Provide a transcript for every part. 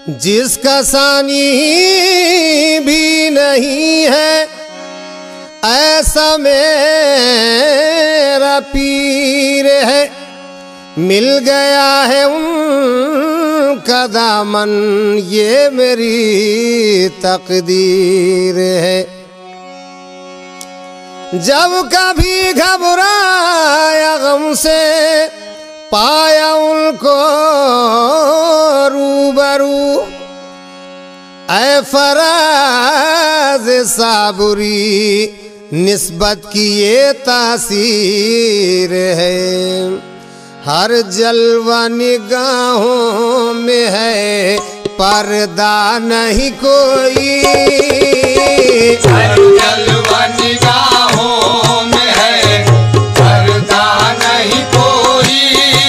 जिसका सानी भी नहीं है ऐसा मेरा पीर है। मिल गया है उनका दामन ये मेरी तकदीर है। जब कभी घबराया गम से पाया उनको रूबरू, ऐ फराज साबुरी निस्बत की ये तासीर है। हर जलवा निगाहों में है पर्दा नहीं कोई, हर जलवा निगाहों में है पर्दा नहीं कोई।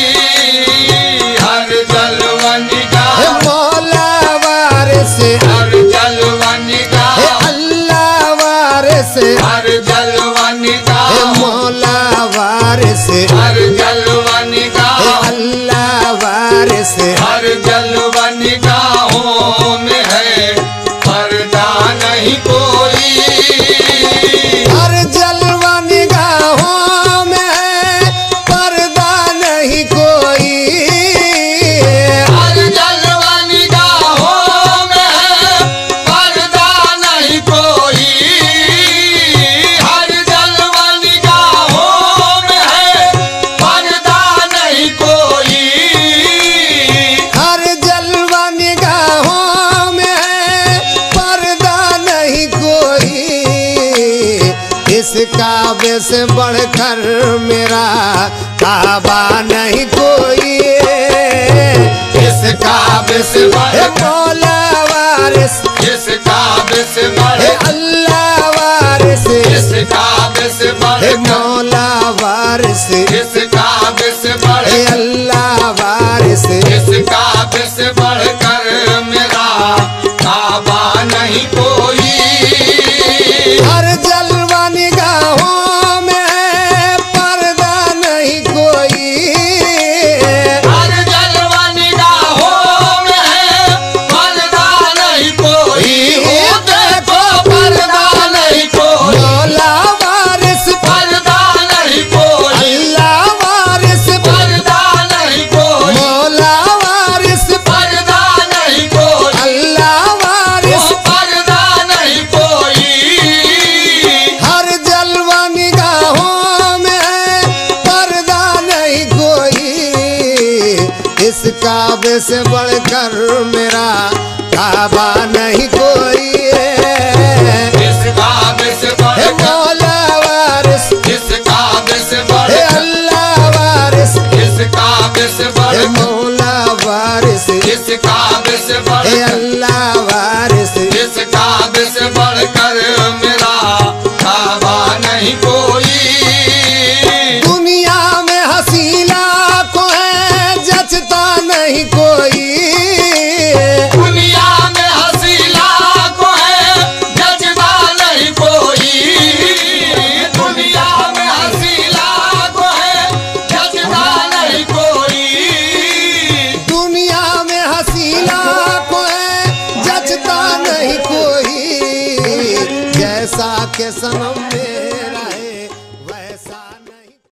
हर जलवा निगाह मौला वारिस, हर जलवा निगाह अल्लाह वारिस, हर जलवा निगाह मौला वारिस, हर जलवा निगाह अल्लाह वारिस। हर जलवा निगाहों में है पर्दा नहीं कोई। हर जलवा निगाहों में है पर्दा नहीं कोई। हर जलवा निगाहों में है पर्दा नहीं कोई। हर जलवा निगाहों में है पर्दा नहीं कोई। हर जलवा निगाहों में है पर्दा नहीं कोई। इस काबे से बढ़कर मेरा काबा नहीं कोई। इस काबे से बढ़ मौला वारिस, इस काबे से बढ़ अल्लाह वारिस, इस काबे से बढ़ मौला वारिस, इस काबे से बढ़ अल्लाह वारिस। इस काबे से बढ़कर मेरा काबा नहीं कोई। हर जलवा निगाहों में है पर्दा नहीं कोई। हर जलवा निगाहों में है पर्दा नहीं कोई। वो देखो पर्दा नहीं कोई। मौला वारिस, पर्दा नहीं कोई। अल्लाह वारिस, पर्दा नहीं कोई। मौला वारिस, पर्दा नहीं कोई। अल्लाह वारिस। वो पर्दा नहीं कोई। हर जलवा निगाहों में है पर्दा नहीं कोई। इस काबे से बढ़कर मेरा काबा नहीं कोई। इस काबे से बढ़ मौला वारिस, इस काबे से बढ़ अल्लाह वारिस, इस काबे से बढ़ मौला वारिस, इस काबे से बढ़ अल्लाह वारिस। इस काबे से बढ़कर मेरा काबा नहीं कोई। दुनिया में हसीला को है जचता नहीं कोई। दुनिया में हंसी लाखों है जज्बा नहीं कोई। दुनिया में हंसी लाखों है जज्बा नहीं कोई। दुनिया में हसीला को है जचता नहीं कोई। जैसा के सनम